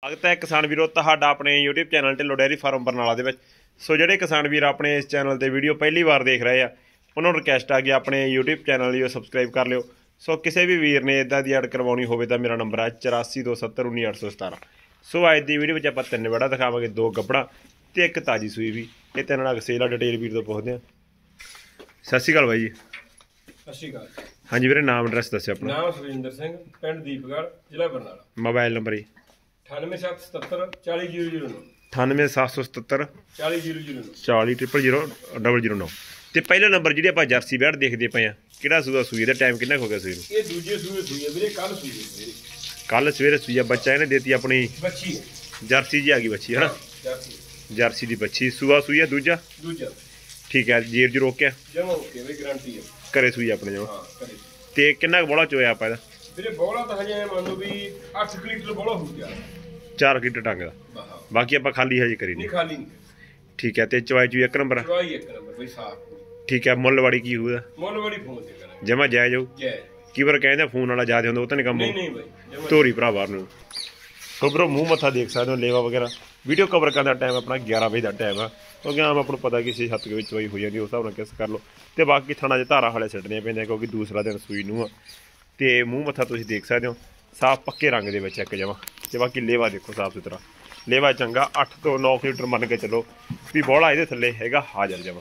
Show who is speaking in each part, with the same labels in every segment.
Speaker 1: स्वागत है किसान वीरों तुहाडा अपने YouTube channel Dhillon dairy farm Barnala दे विच। सो जिहड़े किसान वीर अपने इस चैनल ते वीडियो पहली बार देख रहे हैं उन्होंने रिक्वेस्ट आ कि अपने यूट्यूब चैनल लियो सबसक्राइब कर लियो। सो किसी भी वीर ने इदां दी ऐड करवानी होवे तां मेरा नंबर है 8427191817। सो अज दी वीडियो में आपां तीन वड़ा दिखावांगे, दो गब्बड़ा ते एक ताजी सूई भी। ये तीन नाग सेल आ। डिटेल वीर तो पुछदे आ। सत श्री अकाल भाई जी।
Speaker 2: सत श्री अकाल।
Speaker 1: हाँ जी वीरे, नाम एड्रैस दस्सिओ अपना।
Speaker 2: नाम सुरेंद्र सिंह, पिंड दीपगढ़, जिला बरनाला।
Speaker 1: मोबाइल नंबर जी
Speaker 2: 9877 40009
Speaker 1: 9877
Speaker 2: 40009
Speaker 1: 4000009। ਤੇ ਪਹਿਲਾ ਨੰਬਰ ਜਿਹੜੀ ਆਪਾਂ ਜਰਸੀ ਬੈੜ ਦੇਖਦੇ ਪਏ ਆ, ਕਿਹੜਾ ਸੂਆ ਸੂਈ ਦਾ ਟਾਈਮ ਕਿੰਨਾ ਹੋ ਗਿਆ ਸੂਈ ਨੂੰ?
Speaker 2: ਇਹ ਦੂਜੇ ਸੂਏ ਸੂਈ ਹੈ ਵੀਰੇ, ਕੱਲ ਸੂਈ ਹੈ।
Speaker 1: ਕੱਲ ਸਵੇਰੇ ਸੂਈ ਆ। ਬੱਚਾ ਇਹਨੇ ਦੇਤੀ ਆਪਣੀ
Speaker 2: ਬੱਚੀ
Speaker 1: ਜਰਸੀ ਜੀ ਆ ਗਈ ਬੱਚੀ, ਹਨਾ? ਜਰਸੀ ਦੀ ਬੱਚੀ ਸੂਆ ਸੂਈ ਆ ਦੂਜਾ। ਠੀਕ ਹੈ। ਜੀਰ ਜੀ ਰੋਕਿਆ
Speaker 2: ਜਮਾ ਓਕੇ ਬਈ, ਗਾਰੰਟੀ ਹੈ।
Speaker 1: ਘਰੇ ਸੂਈ ਆਪਣੇ ਜਮਾ।
Speaker 2: ਹਾਂ ਘਰੇ।
Speaker 1: ਤੇ ਕਿੰਨਾ ਕੁ ਬੋਲਾ ਚੋਇਆ ਆਪਾਂ ਇਹਦਾ?
Speaker 2: ਵੀਰੇ ਬੋਲਾ ਤਾਂ ਹਜੇ ਮੰਨ ਲਓ ਵੀ 8 ਲੀਟਰ ਬੋਲਾ ਹੋ ਗਿਆ,
Speaker 1: 4 ਲੀਟਰ ਟੰਗ ਦਾ। ਬਾਕੀ ਆਪਾਂ ਖਾਲੀ ਹਜੇ ਕਰੀ ਨਹੀਂ।
Speaker 2: ਖਾਲੀ ਨਹੀਂ।
Speaker 1: ਠੀਕ ਹੈ। ਤੇ ਚਵਾਈ ਚੂਈ ਇੱਕ ਨੰਬਰ।
Speaker 2: ਚਵਾਈ ਇੱਕ ਨੰਬਰ ਬਈ, ਸਾਫ।
Speaker 1: ਠੀਕ ਹੈ। ਮੁੱਲਵਾੜੀ ਕੀ ਹੋਊਗਾ?
Speaker 2: ਮੁੱਲਵਾੜੀ ਫੋਨ ਤੇ ਕਰਾਂਗੇ
Speaker 1: ਜਮਾ ਜਾਇਜ਼ ਹੋਊ। ਕੀ ਵਾਰ ਕਹਿੰਦੇ ਫੋਨ ਵਾਲਾ ਜ਼ਿਆਦਾ ਹੁੰਦਾ, ਉਹ ਤਾਂ ਨਹੀਂ ਕੰਮ।
Speaker 2: ਨਹੀਂ ਬਈ,
Speaker 1: ਧੋਰੀ ਭਰਾ ਬਾਹਰ ਨੂੰ। ਸੋ ਬਰੋ ਮੂੰਹ ਮੱਥਾ ਦੇਖ ਸਕਦੇ ਹੋ, ਲੇਵਾ ਵਗੈਰਾ। ਵੀਡੀਓ ਕਵਰ ਕਰਨ ਦਾ ਟਾਈਮ ਆਪਣਾ 11 ਵਜੇ ਦਾ ਟਾਈਮ ਆ, ਕਿਉਂਕਿ ਆਮ ਆਪਾਂ ਨੂੰ ਪਤਾ ਕਿ 6-7 ਵਿੱਚ ਚਵਾਈ ਹੋ ਜਾਂਦੀ, ਉਸ ਹਿਸਾਬ ਨਾਲ ਕਿਸ ਕਰ ਲਓ। ਤੇ ਬਾਕੀ ਥਾਣਾ 'ਚ ਧਾਰਾਂ ਹਾਲੇ ਛੱਡਣੀਆਂ ਪੈਂਦੀਆਂ, ਕਿਉਂਕਿ ਦੂਸਰਾ ਦਿਨ ਸੂਈ ਨੂੰ ਆ। ਤੇ ਮੂੰਹ ਮੱਥਾ ਤੁਸੀਂ ਦੇਖ ਸਕਦੇ ਹੋ, ਸਾਫ ਪੱਕੇ ਰੰਗ ਦੇ ਵਿੱਚ ਇੱਕ ਜਮਾ। ਤੇ ਬਾਕੀ ਲੇਵਾ ਦੇਖੋ ਸਾਫ ਸੁਥਰਾ, ਲੇਵਾ ਚੰਗਾ। 8 ਤੋਂ 9 ਲੀਟਰ ਮੰਨ ਕੇ ਚੱਲੋ ਵੀ ਬੋਲਾ ਇਹਦੇ ਥੱਲੇ ਹੈਗਾ ਹਾਜ਼ਰ ਜਮਾ।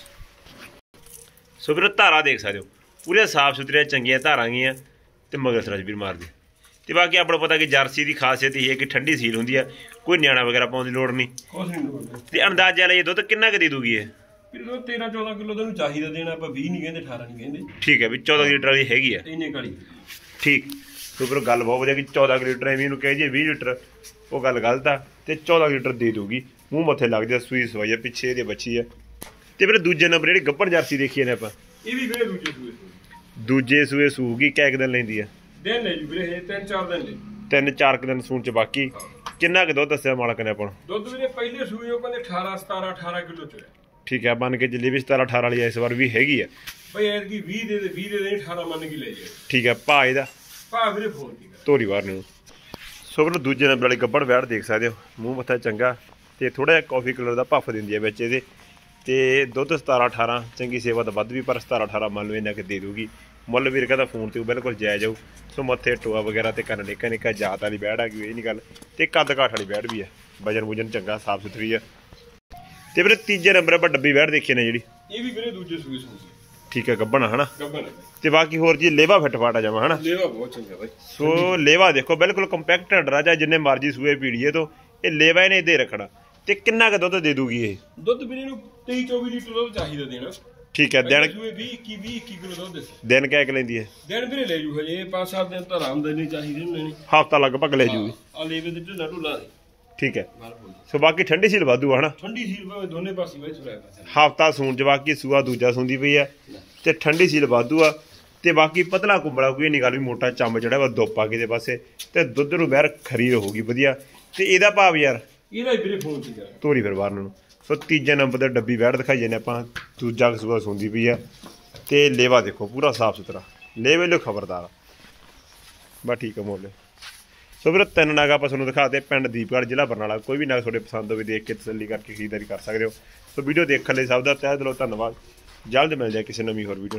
Speaker 1: ਸੋ ਵੀਰੋ ਧਾਰਾ ਦੇਖ ਸਕਦੇ ਹੋ, ਪੂਰੇ ਸਾਫ ਸੁਥਰੀਆਂ ਚੰਗੀਆਂ ਧਾਰਾਂ ਗਈਆਂ ਤੇ ਮਗਰ ਸਰਜ ਵੀਰ ਮਾਰਦੇ। ਤੇ ਬਾਕੀ ਆਪਾਂ ਨੂੰ ਪਤਾ ਕਿ ਜਰਸੀ ਦੀ ਖਾਸੀਅਤ ਇਹ ਹੈ ਕਿ ਠੰਡੀ ਸੀਲ ਹੁੰਦੀ ਆ, ਕੋਈ ਨਿਆਣਾ ਵਗੈਰਾ ਪਾਉਣ ਦੀ ਲੋੜ ਨਹੀਂ। ਤੇ ਅੰਦਾਜ਼ਾ ਲਈ ਦੁੱਧ ਕਿੰਨਾ ਕੁ ਦੇ ਦੂਗੀ ਇਹ?
Speaker 2: 13-14 ਕਿਲੋ ਤੁਹਾਨੂੰ ਚਾਹੀਦਾ ਦੇਣਾ, ਆਪਾਂ 20 ਨਹੀਂ ਕਹਿੰਦੇ, 18 ਨਹੀਂ ਕਹਿੰਦੇ।
Speaker 1: ਠੀਕ ਹੈ ਵੀ 14 ਲੀਟਰ ਵਾਲੀ ਹੈਗੀ ਆ।
Speaker 2: ਇੰਨੇ ਕਾਲੀ।
Speaker 1: ਠੀਕ। ਸੋ ਫਿਰ ਗੱਲ ਬਹੁਤ ਵਧੀਆ ਕਿ 14 ਲੀਟਰ ਐਵੇਂ ਇਹਨੂੰ ਕਹੇ ਜੇ 20 ਲੀਟਰ, ਉਹ ਗੱਲ ਗਲਤ ਆ। ਤੇ 14 ਲੀਟਰ ਦੇ ਦੂਗੀ, ਮੂੰਹ ਮੱਥੇ ਲੱਗ ਜਾ। ਸੂਈ ਸਵਾਈ ਆ, ਪਿੱਛੇ ਇਹਦੇ ਬੱਚੀ ਆ। ਤੇ ਫਿਰ ਦੂਜੇ ਨੰਬਰ ਜਿਹੜੀ ਗੱਭਣ ਜਰਸੀ ਦੇਖੀਏ ਨੇ ਆਪਾਂ,
Speaker 2: ਇਹ ਵੀ ਵੀਰੇ
Speaker 1: ਦੂਜੇ ਸੂਏ ਸੂਗੀ। ਕਿਆ ਦਿਨ ਲੈਂਦੀ ਆ?
Speaker 2: ਦਿਨ ਲੈ ਜੀ ਵੀਰੇ, 3-4 ਦਿਨ ਲੈ।
Speaker 1: 3-4 ਦਿਨ ਸੂਣ ਚ। ਬਾਕੀ ਕਿੰਨਾ ਕੁ ਦੁੱਧ ਦੱਸਿਆ ਮਾਲਕ ਨੇ ਆਪਾਂ ਨੂੰ?
Speaker 2: ਦੁੱਧ ਵੀਰੇ ਪਹਿਲੇ ਸੂਏ ਉਹ ਕਹਿੰਦੇ 18 ਕਿਲੋ ਚ। ਠੀਕ
Speaker 1: ਹੈ। ਮੰਨ ਕੇ ਚੱਲੀ ਵੀ 17-18 ਵਾਲੀ ਇਸ ਵਾਰ ਵੀ ਹੈਗੀ ਆ
Speaker 2: ਬਈ। ਐਤਕੀ 20 ਦੇ 18 ਮੰਨ ਕੇ ਲੈ ਜਾ।
Speaker 1: ਠੀਕ ਹੈ। ਭਾ ਇਹਦਾ
Speaker 2: ਵੀਰੇ ਫੋਨ ਕੀ
Speaker 1: ਧੋਰੀ ਬਾਹਰ ਨੂੰ। ਸੋ ਫਿਰ ਦੂਜੇ ਨੰਬਰ ਵਾਲੀ ਗੱਭਣ ਵੈੜ ਦੇਖ ਸਕਦੇ ਹੋ, ਮੂੰਹ ਮੱਥਾ ਚੰਗਾ ਤੇ ਥੋੜਾ ਜਿਹਾ ਕਾਫੀ ਕਲਰ ਦਾ ਭੱਫ ਦਿੰਦੀ ਹੈ ਵਿੱਚ ਇਹਦੇ। ਤੇ ਦੁੱਧ 17-18, ਚੰਗੀ ਸੇਵਾ ਤਾਂ ਵੱਧ ਵੀ, ਪਰ 17-18 ਮੰਨ ਲਓ ਇੰਨਾ ਕਿ ਦੇ ਦੂਗੀ। ਮੁੱਲ ਵੀਰ ਕਹਿੰਦਾ ਫੋਨ ਤੇ ਬਿਲਕੁਲ ਜਾਇਜ਼ ਜਾਊ। ਸੋ ਮੱਥੇ ਟੋਆ ਵਗੈਰਾ ਤੇ ਕੰਨ ਨਿੱਕਾ ਜਾਤ ਵਾਲੀ ਬੈੜ ਆ ਗਈ, ਇਹ ਨਹੀਂ ਗੱਲ। ਤੇ ਕੱਦ ਕਾਠ ਵਾਲੀ ਬੈੜ ਵੀ ਆ, ਵਜਨ ਵੁਜਨ ਚੰਗਾ, ਸਾਫ ਸੁਥਰੀ ਆ। ਤੇ ਵੀਰੇ ਤੀਜੇ ਨੰਬਰ ਆਪਾਂ ਡੱਬੀ ਬੈੜ ਦੇਖੀ ਨੇ ਜਿਹੜੀ,
Speaker 2: ਇਹ ਵੀ ਵੀਰੇ ਦੂਜੇ ਸੂਏ ਸੂਈ।
Speaker 1: ਠੀਕ ਹੈ। ਗੱਭਣ ਹਨਾ?
Speaker 2: ਗੱਭਣ। ਤੇ
Speaker 1: ਬਾਕੀ ਹੋਰ ਜੀ ਲੇਵਾ ਫਿੱਟ ਫਾਟ ਆ ਜਾਵਾ, ਹਨਾ?
Speaker 2: ਲੇਵਾ ਬਹੁਤ ਚੰਗਾ ਬਾਈ।
Speaker 1: ਸੋ ਲੇਵਾ ਦੇਖੋ ਬਿਲਕੁਲ ਕੰਪੈਕਟ ਡਰਾ ਜਾ, ਜਿੰਨੇ ਮਰਜੀ ਸੂਏ ਪੀੜੀਏ ਤੋਂ ਇਹ ਲੇਵਾ ਇਹਨੇ ਦੇ ਰੱਖਣਾ। ਤੇ ਕਿੰਨਾ ਕੁ ਦੁੱਧ ਦੇ ਦੂਗੀ ਇਹ?
Speaker 2: ਦੁੱਧ ਵੀਰੇ ਨੂੰ 23-24 ਲੀਟਰ ਦੁੱਧ ਚਾਹੀਦਾ ਦੇਣਾ।
Speaker 1: ਠੀਕ ਹੈ। ਦਿਨ
Speaker 2: 20 ਕਿਲੋ ਦੁੱਧ।
Speaker 1: ਦਿਨ ਕਹਿ ਕੇ ਲੈਂਦੀ ਹੈ?
Speaker 2: ਦਿਨ ਵੀਰੇ ਲੈ ਜੂ ਹਜੇ 5-7 ਦਿਨ ਤਾਂ ਆਰਾਮਦਾਨੀ ਚਾਹੀਦੀ ਲੈਣੀ।
Speaker 1: ਹਫ਼ਤਾ ਲਗਭਗ ਲੈ ਜੂਗੀ।
Speaker 2: ਆ ਲੇਵੇ ਦੇ ਢਿੱਲਾ ਢੁੱਲਾ। ਠੀਕ
Speaker 1: ਹੈ। ਸੋ ਬਾਕੀ ਠੰਡੀ ਸੀਲ ਵਾਧੂ ਆ, ਹਨਾ?
Speaker 2: ਠੰਡੀ ਸੀਲ ਭਾਵੇਂ ਦੋਨੇ ਪਾਸੇ ਬਾਈ ਸੁਣਾਇਆ ਪਾਸੇ।
Speaker 1: ਹਫ਼ਤਾ ਸੂਣ ਚ। ਬਾਕੀ ਸੂਆ ਦੂਜਾ ਸੁੰਦੀ ਪਈ ਆ ਤੇ ਠੰਡੀ ਸੀਲ ਵਾਧੂ ਆ। ਤੇ ਬਾਕੀ ਪਤਲਾ ਕੁੰਬੜਾ, ਕੋਈ ਨਹੀਂ ਗੱਲ ਵੀ ਮੋਟਾ ਚੰਬ ਜਿਹੜਾ ਵਾ ਦੁੱਪ ਆ ਕਿਸੇ ਪਾਸੇ। ਤੇ ਦੁੱਧ ਨੂੰ ਬਹਿਰ ਖਰੀ ਹੋਊਗੀ ਵਧੀਆ। ਤੇ ਇਹਦਾ ਭਾਵ ਯਾਰ
Speaker 2: ਇਹਦਾ ਵੀਰੇ ਫੋਨ ਤੇ ਕਰ
Speaker 1: ਧੋਰੀ ਫਿਰ ਬਾਹਰ ਨੂੰ। ਸੋ ਤੀਜੇ ਨੰਬਰ ਤੇ ਡੱਬੀ ਬੈੜ ਦਿਖਾਈ ਜਾਂਦੇ ਆਪਾਂ, ਦੂਜਾ ਸੂਆ ਸੁੰਦੀ ਪਈ ਆ। ਤੇ ਲੇਵਾ ਦੇਖੋ ਪੂਰਾ ਸਾਫ ਸੁਥਰਾ, ਲੇਵੇ ਲੋ ਖਬਰਦਾਰ। ਬਸ ਠੀਕ ਹੈ ਮੋਲੇ। ਸੋ ਫਿਰ ਤਿੰਨ ਨਾਗ ਆਪਾਂ ਤੁਹਾਨੂੰ ਦਿਖਾਤੇ, ਪਿੰਡ ਦੀਪਗੜ੍ਹ, ਜ਼ਿਲ੍ਹਾ ਬਰਨਾਲਾ। ਕੋਈ ਵੀ ਨਾਗ ਤੁਹਾਡੇ ਪਸੰਦ ਹੋਵੇ ਦੇਖ ਕੇ ਤਸੱਲੀ ਕਰਕੇ ਖਰੀਦਦਾਰੀ ਕਰ ਸਕਦੇ ਹੋ। ਸੋ ਵੀਡੀਓ ਦੇਖਣ ਲਈ ਸਭ ਦਾ ਤਹਿ ਦਿਲੋਂ ਧੰਨਵਾਦ। ਜਲਦ ਮਿਲ ਜਾਏ ਕਿਸੇ ਨਵੀਂ ਹੋਰ ਵੀਡੀਓ।